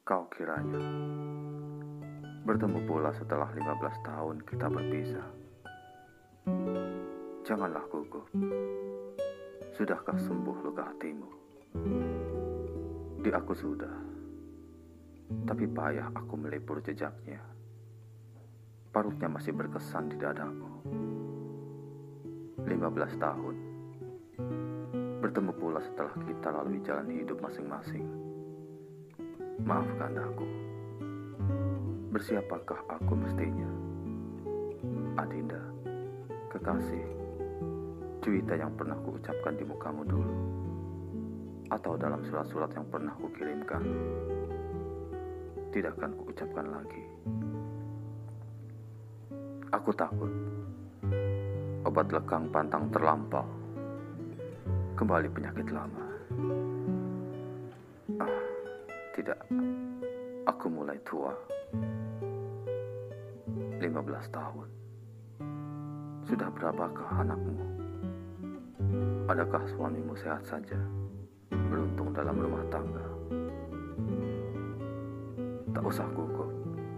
Kau kiranya bertemu pula setelah 15 tahun kita berpisah. Janganlah gugup. Sudahkah sembuh luka hatimu? Di aku sudah, tapi payah aku melipur jejaknya. Parutnya masih berkesan di dadaku. 15 tahun bertemu pula setelah kita lalui jalan hidup masing-masing. Maafkan aku. Bersiapakah aku mestinya? Adinda, kekasih, cerita yang pernah kuucapkan di mukamu dulu, atau dalam surat-surat yang pernah kukirimkan, tidak akan kuucapkan lagi. Aku takut obat lekang pantang terlampau, kembali penyakit lama. Tidak, aku mulai tua. 15 tahun. Sudah berapakah anakmu? Adakah suamimu sehat saja? Beruntung dalam rumah tangga? Tak usah gugup.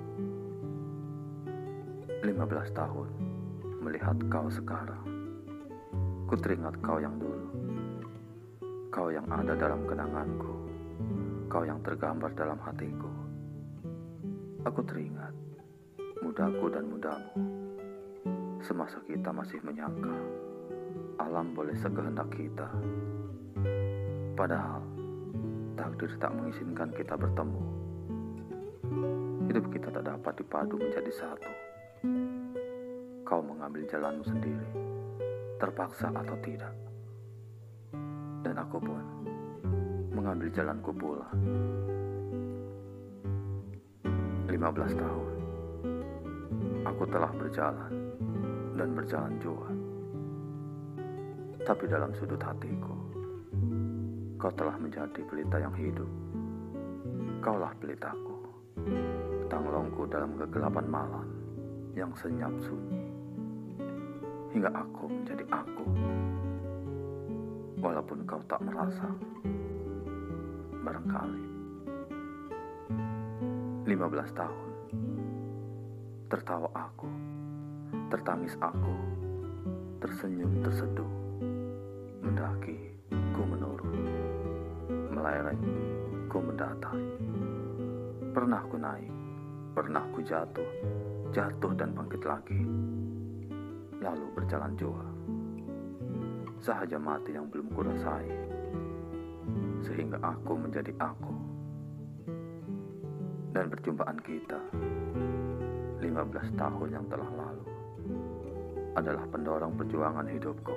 15 tahun melihat kau sekarang. Ku teringat kau yang dulu. Kau yang ada dalam kenanganku. Kau yang tergambar dalam hatiku. Aku teringat mudaku dan mudamu. Semasa kita masih menyangka alam boleh sekehendak kita. Padahal takdir tak mengizinkan kita bertemu. Hidup kita tak dapat dipadu menjadi satu. Kau mengambil jalanmu sendiri, terpaksa atau tidak. Dan aku pun mengambil jalanku pula. 15 tahun aku telah berjalan dan berjalan jua. Tapi dalam sudut hatiku, kau telah menjadi pelita yang hidup. Kaulah pelitaku, tanglongku dalam kegelapan malam yang senyap sunyi. Hingga aku menjadi aku, walaupun kau tak merasa. Barangkali 15 tahun tertawa aku, tertangis aku, tersenyum terseduh, mendaki ku menurun, melereng ku mendatar. Pernah ku naik, pernah ku jatuh, jatuh dan bangkit lagi, lalu berjalan jua. Sahaja mati yang belum kurasai, sehingga aku menjadi aku. Dan perjumpaan kita 15 tahun yang telah lalu adalah pendorong perjuangan hidupku.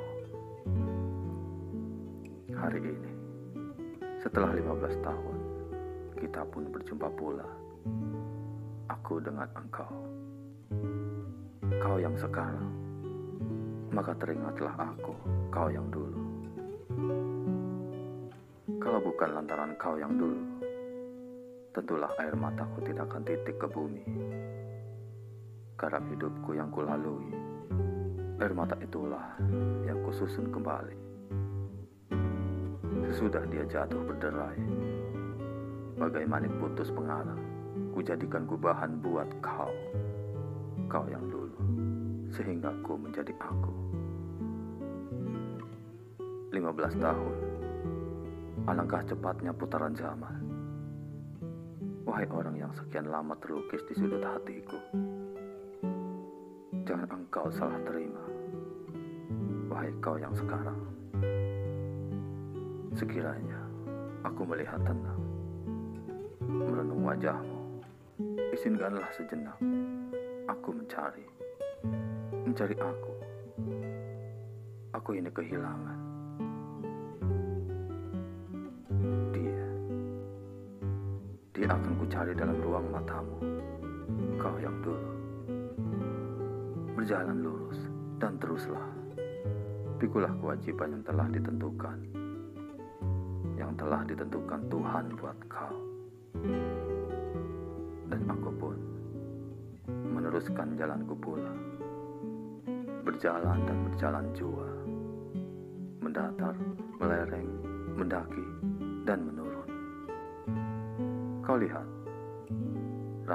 Hari ini, setelah 15 tahun, kita pun berjumpa pula. Aku dengan engkau. Kau yang sekarang, maka teringatlah aku, kau yang dulu. Kalau bukan lantaran kau yang dulu, tentulah air mataku tidak akan titik ke bumi. Garam hidupku yang kulalui, air mata itulah yang kususun kembali. Sesudah dia jatuh berderai, bagai manik putus pengarang, kujadikan bahan buat kau, kau yang dulu, sehingga ku menjadi aku. 15 tahun, alangkah cepatnya putaran zaman. Wahai orang yang sekian lama terlukis di sudut hatiku, jangan engkau salah terima. Wahai kau yang sekarang, sekiranya aku melihat tenang, merenung wajahmu, izinkanlah sejenak aku mencari aku. Aku ini kehilangan. Dia akan kucari dalam ruang matamu, kau yang dulu. Berjalan lurus dan teruslah. Pikulah kewajiban yang telah ditentukan, Tuhan buat kau. Dan aku pun meneruskan jalanku pula, berjalan dan berjalan jua, mendatar, melereng, mendaki, dan menurun. Kau lihat,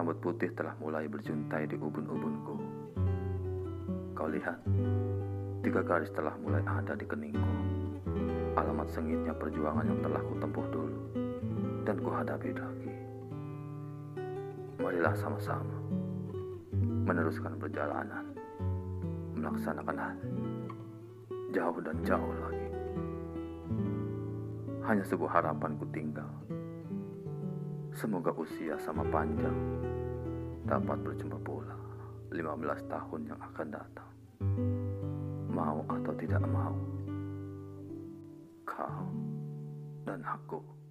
Rambut putih telah mulai berjuntai di ubun-ubunku. Kau lihat, 3 garis telah mulai ada di keningku. Alamat sengitnya perjuangan yang telah kutempuh dulu dan kuhadapi lagi. Marilah sama-sama meneruskan perjalanan, melaksanakan hal jauh dan jauh lagi. Hanya sebuah harapan ku tinggal. Semoga usia sama panjang dapat berjumpa pula 15 tahun yang akan datang. Mau atau tidak mau, kau dan aku.